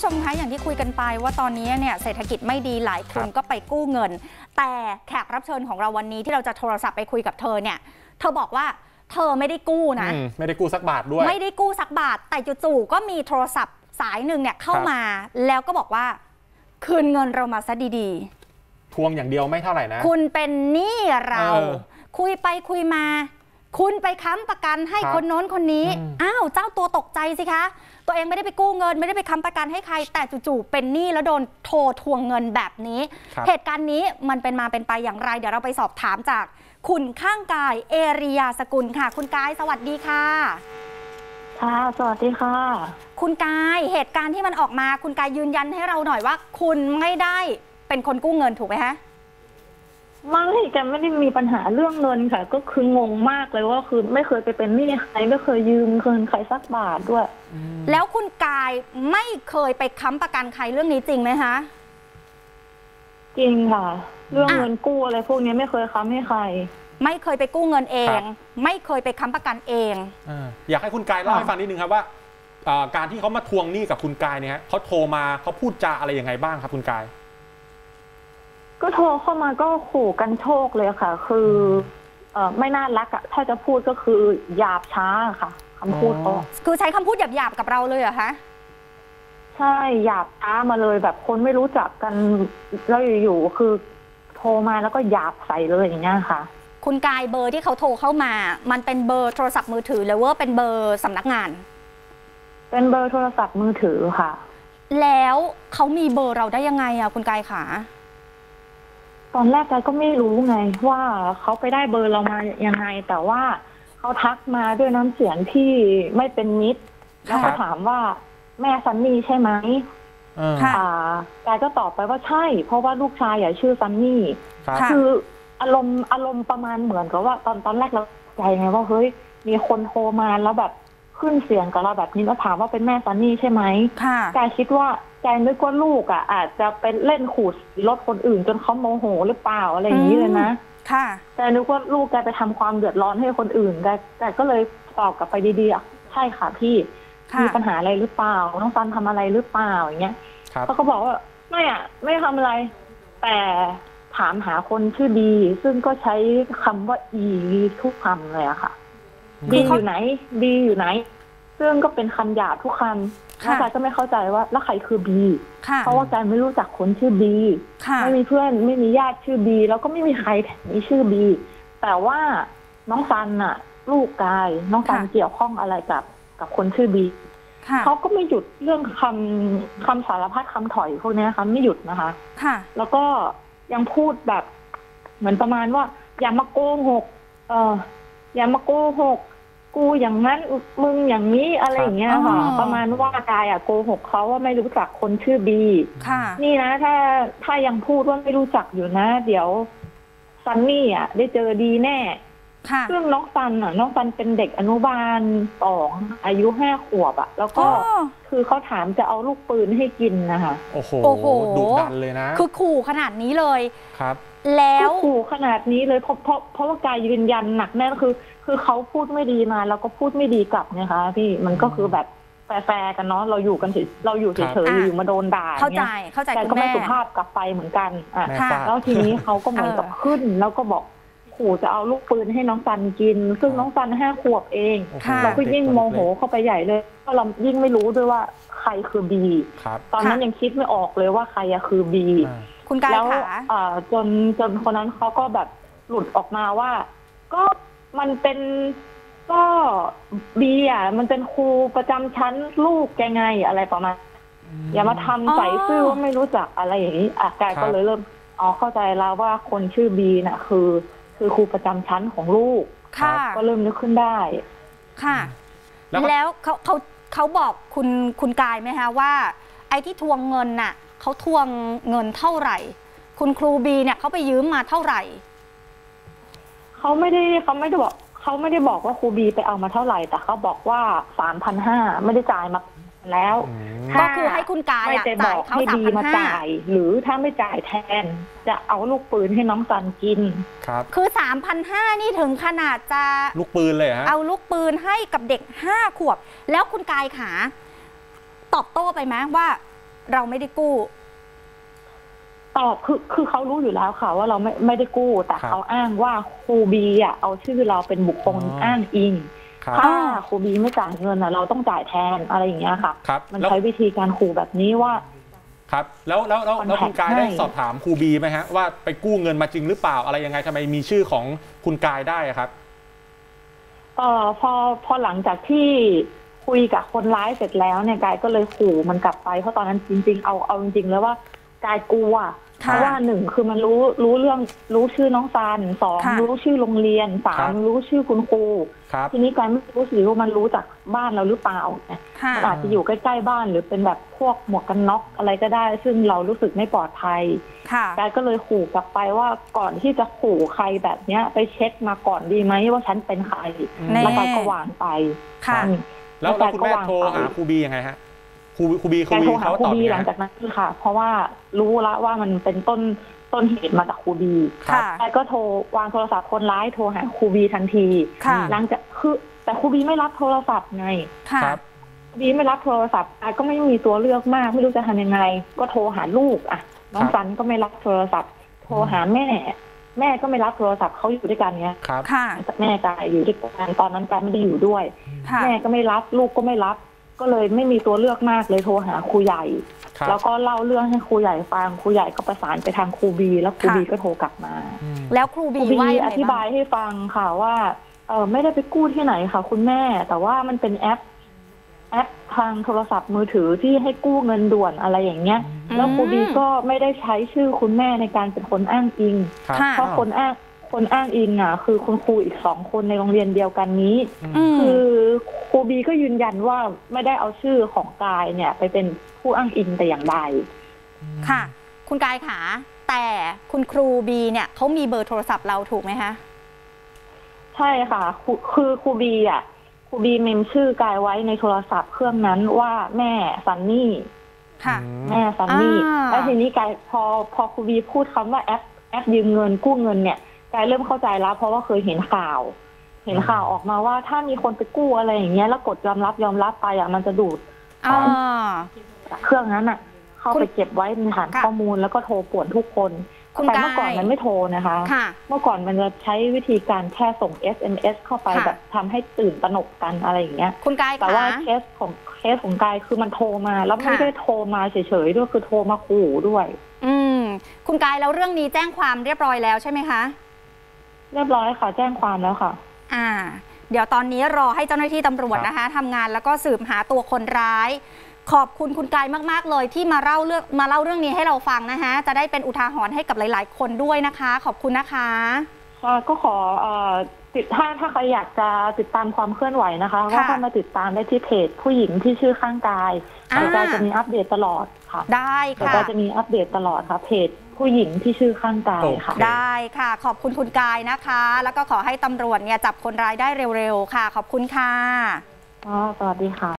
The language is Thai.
ผู้ชมคะอย่างที่คุยกันไปว่าตอนนี้เนี่ยเศรษฐกิจไม่ดีหลายคนก็ไปกู้เงินแต่แขกรับเชิญของเราวันนี้ที่เราจะโทรศัพท์ไปคุยกับเธอเนี่ยเธอบอกว่าเธอไม่ได้กู้นะไม่ได้กู้สักบาทด้วยไม่ได้กู้สักบาทแต่จู่ๆก็มีโทรศัพท์สายหนึ่งเนี่ยเข้ามาแล้วก็บอกว่าคืนเงินเรามาซะดีๆทวงอย่างเดียวไม่เท่าไหร่นะคุณเป็นหนี้เราคุยไปคุยมาคุณไปค้ำประกันให้คนโน้นคนนี้อ้าวเจ้าตัวตกใจสิคะตัวเองไม่ได้ไปกู้เงินไม่ได้ไปค้ำประกันให้ใครแต่จู่ๆเป็นหนี้แล้วโดนโทรทวงเงินแบบนี้เหตุการณ์นี้มันเป็นมาเป็นไปอย่างไรเดี๋ยวเราไปสอบถามจากคุณข้างกายเอริยาสกุลค่ะคุณกายสวัสดีค่ะค่ะสวัสดีค่ะคุณกายเหตุการณ์ที่มันออกมาคุณกายยืนยันให้เราหน่อยว่าคุณไม่ได้เป็นคนกู้เงินถูกไหมคะไม่แต่ไม่ได้มีปัญหาเรื่องเงินค่ะก็คืองงมากเลยว่าคือไม่เคยไปเป็นหนี้ใครไม่เคยยืมเงินใครสักบาทด้วยแล้วคุณกายไม่เคยไปค้ำประกันใครเรื่องนี้จริงไหมคะจริงค่ะเรื่องเงินกู้อะไรพวกนี้ไม่เคยค้ำให้ใครไม่เคยไปกู้เงินเองไม่เคยไปค้ำประกันเองอยากให้คุณกายเล่าให้ฟังนิดนึงครับว่าการที่เขามาทวงหนี้กับคุณกายเนี่ยเขาโทรมาเขาพูดจาอะไรยังไงบ้างครับคุณกายก็โทรเข้ามาก็ขู่กันโชคเลยค่ะคือไม่น่ารักอะถ้าจะพูดก็คือหยาบช้าค่ะคำพูดเขาคือใช้คำพูดหยาบๆกับเราเลยเหรอคะใช่หยาบช้ามาเลยแบบคนไม่รู้จักกันแล้วอยู่ๆคือโทรมาแล้วก็หยาบใส่เลยอย่างเงี้ยค่ะคุณกายเบอร์ที่เขาโทรเข้ามามันเป็นเบอร์โทรศัพท์มือถือหรือว่าเป็นเบอร์สำนักงานเป็นเบอร์โทรศัพท์มือถือค่ะแล้วเขามีเบอร์เราได้ยังไงอะคุณกายขาตอนแรกก็ไม่รู้ไงว่าเขาไปได้เบอร์เรามายังไงแต่ว่าเขาทักมาด้วยน้ำเสียงที่ไม่เป็นมิตรแล้วก็ถามว่าแม่ซันนี่ใช่ไหมกายก็ตอบไปว่าใช่เพราะว่าลูกชายชื่อซันนี่คืออารมณ์ประมาณเหมือนกับว่าตอนแรกเราใจไงว่าเฮ้ยมีคนโทรมาแล้วแบบขึ้นเสียงกับเราแบบนี้แล้วถามว่าเป็นแม่ซันนี่ใช่ไหมกายคิดว่าใจนึกว่าลูกอาจจะเป็นเล่นขูดรถคนอื่นจนเขาโมโหหรือเปล่าอะไรอย่างนี้เลยนะค่ะแต่นึกว่าลูกแกไปทำความเดือดร้อนให้คนอื่นแต่ก็เลยตอบกลับไปดีๆใช่ค่ะพี่มีปัญหาอะไรหรือเปล่าน้องซันทำอะไรหรือเปล่าอย่างเงี้ยเขาก็บอกว่าไม่ทำอะไรแต่ถามหาคนชื่อดีซึ่งก็ใช้คำว่าอีทุกคำเลยอะค่ะดีอยู่ไหนดีอยู่ไหนซึ่งก็เป็นคำหยาบทุกคำแล้วกายก็ไม่เข้าใจว่าแล้วใครคือบีเพราะว่ากายไม่รู้จักคนชื่อบีไม่มีเพื่อนไม่มีญาติชื่อบีแล้วก็ไม่มีใครมีชื่อบีแต่ว่าน้องซันน่ะลูกกายน้องซันเกี่ยวข้องอะไรกับคนชื่อบีเขาก็ไม่หยุดเรื่องคำสารพัดคำถอยพวกนี้ค่ะไม่หยุดนะคะแล้วก็ยังพูดแบบเหมือนประมาณว่าอย่ามาโกหกอย่ามาโกหกกูอย่างนั้นมึงอย่างนี้อะไรอย่างเงี้ยค่ะประมาณว่ากายโกหกเขาว่าไม่รู้จักคนชื่อบีนี่นะถ้ายังพูดว่าไม่รู้จักอยู่นะเดี๋ยวซันนี่ได้เจอดีแน่ซึ่งน้องซันเป็นเด็กอนุบาล2อายุ5 ขวบแล้วก็คือเขาถามจะเอาลูกปืนให้กินนะคะโอ้โหดุดันเลยนะคือขู่ขนาดนี้เลยครับแล้วขู่ขนาดนี้เลยเพราะว่ากายยืนยันหนักแน่นคือเขาพูดไม่ดีมาแล้วก็พูดไม่ดีกลับนะคะพี่มันก็คือแบบแฟร์กันเนาะเราอยู่เฉยอยู่มาโดนด่าเข้าใจแต่ก็ไม่สุภาพกลับไปเหมือนกันแล้วทีนี้เขาก็เหมือนกับขึ้นแล้วก็บอกขู่จะเอาลูกปืนให้น้องซันกินซึ่งน้องซัน5 ขวบเองเราก็ยิ่งโมโหเข้าไปใหญ่เลยเพราะเรายิ่งไม่รู้ด้วยว่าใครคือบีตอนนั้นยังคิดไม่ออกเลยว่าใครคือบีคุณกายแล้วจนคนนั้นเขาก็แบบหลุดออกมาว่าก็มันเป็นก็บีมันเป็นครูประจำชั้นลูกแกไงอะไรประมาณอย่ามาทำใส่ซื่อว่าไม่รู้จักอะไรอย่างนี้กายก็เลยเริ่มเข้าใจแล้วว่าคนชื่อบีน่ะคือครูประจำชั้นของลูกก็เริ่มนึกขึ้นได้ค่ะแล้วเขาบอกคุณกายไหมคะว่าไอ้ที่ทวงเงินน่ะเขาทวงเงินเท่าไหร่คุณครูบีเนี่ยเขาไปยืมมาเท่าไหร่เขาไม่ได้บอกว่าครูบีไปเอามาเท่าไหร่แต่เขาบอกว่า 3,500ไม่ได้จ่ายมาแล้วก็คือให้คุณกายจ่ายเขาให้บีมาจ่ายหรือถ้าไม่จ่ายแทนจะเอาลูกปืนให้น้องซันกินคือ 3,500 นี่ถึงขนาดจะลูกปืนเลยฮะเอาลูกปืนให้กับเด็ก5 ขวบแล้วคุณกายขาตอบโต้ไปไหมว่าเราไม่ได้กู้คือเขารู้อยู่แล้วค่ะว่าเราไม่ได้กู้แต่เขาอ้างว่าครูบีอ่ะเอาชื่อเราเป็นบุคคลอ้างอิงถ้าครูบีไม่จ่ายเงินเราต้องจ่ายแทนอะไรอย่างเงี้ยค่ะมันใช้วิธีการขู่แบบนี้ว่าครับแล้วคุณกายได้สอบถามครูบีไหมฮะว่าไปกู้เงินมาจริงหรือเปล่าอะไรยังไงทำไมมีชื่อของคุณกายได้ครับพอหลังจากที่คุยกับคนร้ายเสร็จแล้วเนี่ยกายก็เลยขู่มันกลับไปเพราะตอนนั้นจริงๆเอาจริงๆแล้วว่ากายกลัวเพราะว่า1คือมันรู้เรื่องรู้ชื่อน้องซาน2รู้ชื่อโรงเรียน3รู้ชื่อคุณครูทีนี้กายไม่รู้สิว่ามันรู้จากบ้านเราหรือเปล่ามันอาจจะอยู่ใกล้ๆบ้านหรือเป็นแบบพวกหมวกกันน็อกอะไรก็ได้ซึ่งเรารู้สึกไม่ปลอดภัยกายก็เลยขู่กลับไปว่าก่อนที่จะขู่ใครแบบเนี้ยไปเช็คมาก่อนดีไหมว่าฉันเป็นใครแล้วกายก็วางไปแล้วคุณแม่โทรหาครูบียังไงฮะครูบีเขาตอบหลังจากนั้นค่ะเพราะว่ารู้แล้วว่ามันเป็นต้นเหตุมาจากครูบีแต่ก็โทรวางโทรศัพท์คนร้ายโทรหาครูบีทันทีหลังจากแต่ครูบีไม่รับโทรศัพท์ไงครูบีไม่รับโทรศัพท์ก็ไม่มีตัวเลือกมากไม่รู้จะทำยังไงก็โทรหาลูกน้องซันก็ไม่รับโทรศัพท์โทรหาแม่ก็ไม่รับโทรศัพท์เขาอยู่ด้วยกันเนี้ยแม่กายอยู่ด้วยกันตอนนั้นกายไม่ได้อยู่ด้วยแม่ก็ไม่รับลูกก็ไม่รับก็เลยไม่มีตัวเลือกมากเลยโทรหาครูใหญ่แล้วก็เล่าเรื่องให้ครูใหญ่ฟังครูใหญ่ก็ประสานไปทางครูบีแล้วครูบีก็โทรกลับมาแล้วครูบีอธิบายให้ฟังค่ะว่าไม่ได้ไปกู้ที่ไหนค่ะคุณแม่แต่ว่ามันเป็นแอปทางโทรศัพท์มือถือที่ให้กู้เงินด่วนอะไรอย่างเงี้ยแล้วครูบีก็ไม่ได้ใช้ชื่อคุณแม่ในการเป็นคนอ้างอิงเพราะคนอ้างอิงคือคุณครูอีก2 คนในโรงเรียนเดียวกันนี้คือครูบีก็ยืนยันว่าไม่ได้เอาชื่อของกายเนี่ยไปเป็นผู้อ้างอิงแต่อย่างใดค่ะคุณกายขาแต่คุณครูบีเนี่ยเขามีเบอร์โทรศัพท์เราถูกไหมคะใช่ค่ะคือครูบีเมมชื่อกายไว้ในโทรศัพท์เครื่องนั้นว่าแม่ซันนี่ค่ะแม่ซันนี่แล้วทีนี้กายพอครูบีพูดคำว่าแอปยืมเงินกู้เงินเนี่ยกายเริ่มเข้าใจแล้วเพราะว่าเคยเห็นข่าวออกมาว่าถ้ามีคนไปกู้อะไรอย่างเงี้ยแล้วกดยอมรับไปมันจะดูดเครื่องนั้นเข้าไปเก็บไว้ในฐานข้อมูลแล้วก็โทรป่วนทุกคนแต่เมื่อก่อนมันไม่โทรนะคะเมื่อก่อนมันจะใช้วิธีการแค่ส่ง SMS เข้าไปแบบทำให้ตื่นตระหนกกันอะไรอย่างเงี้ยคุณกายแต่ว่าเคสของกายคือมันโทรมาแล้วไม่ได้โทรมาเฉยๆด้วยคือโทรมาขู่ด้วยคุณกายแล้วเรื่องนี้แจ้งความเรียบร้อยแล้วใช่ไหมคะเรียบร้อยค่ะแจ้งความแล้วค่ะเดี๋ยวตอนนี้รอให้เจ้าหน้าที่ตำรวจนะคะทำงานแล้วก็สืบหาตัวคนร้ายขอบคุณคุณกายมากๆเลยที่มาเล่าเรื่องนี้ให้เราฟังนะคะจะได้เป็นอุทาหรณ์ให้กับหลายๆคนด้วยนะคะขอบคุณนะคะก็ขอถ้าใครอยากจะติดตามความเคลื่อนไหวนะคะก็เข้ามาติดตามได้ที่เพจผู้หญิงที่ชื่อข้างกายกายจะมีอัปเดตตลอดค่ะได้ค่ะกายจะมีอัปเดตตลอดค่ะเพจผู้หญิงที่ชื่อข้างกายค่ะได้ค่ะขอบคุณคุณกายนะคะแล้วก็ขอให้ตำรวจเนี่ยจับคนร้ายได้เร็วๆค่ะขอบคุณค่ะสวัสดีค่ะ